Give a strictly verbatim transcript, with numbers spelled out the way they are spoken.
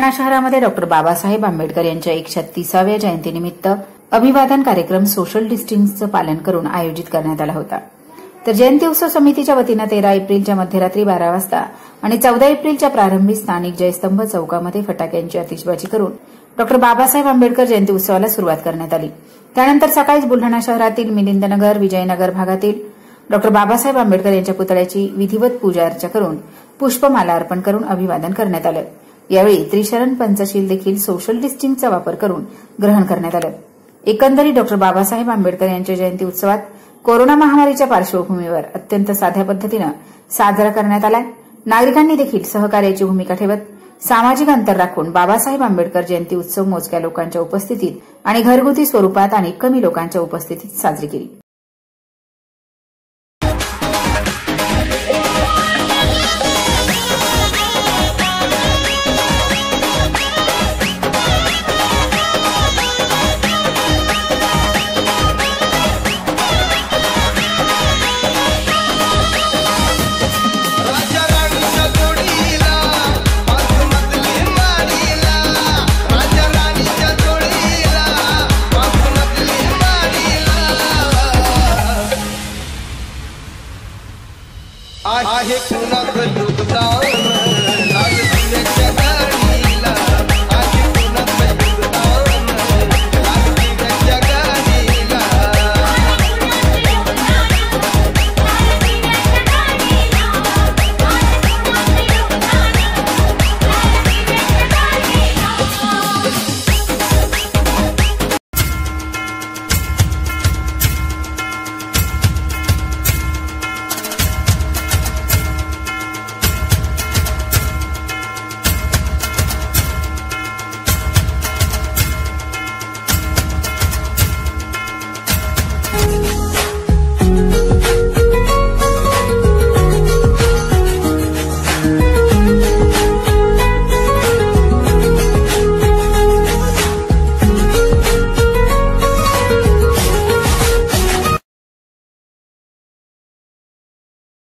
बुलढाणा शहरामध्ये डॉक्टर बाबासाहेब आंबेडकर यांच्या एकशे छत्तीसाव्या जयंतीनिमित्त अभिवादन कार्यक्रम सोशल डिस्टन्सचं पालन करून आयोजित करण्यात आला होता. तर जयंती उत्सव समितीच्या वतीनं तेरा एप्रिलच्या मध्यरात्री बारा वाजता आणि चौदा एप्रिलच्या प्रारंभी स्थानिक जयस्तंभ चौकामध्ये फटाक्यांची आतिषबाजी करून डॉक्टर बाबासाहेब आंबेडकर जयंती उत्सवाला सुरुवात करण्यात आली. त्यानंतर सकाळीच बुलढाणा शहरातील मिलिंदनगर, विजयनगर भागातील डॉक्टर बाबासाहेब आंबेडकर यांच्या पुतळ्याची विधिवत पूजा अर्चा करून पुष्पमाला अर्पण करून अभिवादन करण्यात आलं. यावेळी त्रिशरण पंचशील देखील सोशल डिस्टन्सचा वापर करून ग्रहण करण्यात आलं. एकंदरीत डॉक्टर बाबासाहेब आंबेडकर यांच्या जयंती उत्सवात कोरोना महामारीच्या पार्श्वभूमीवर अत्यंत साध्या पद्धतीनं साजरा करण्यात आला. नागरिकांनी देखील सहकार्याची भूमिका ठेवत सामाजिक अंतर राखून बाबासाहेब आंबेडकर जयंती उत्सव मोजक्या लोकांच्या उपस्थितीत आणि घरगुती स्वरूपात आणि कमी लोकांच्या उपस्थितीत साजरी केली.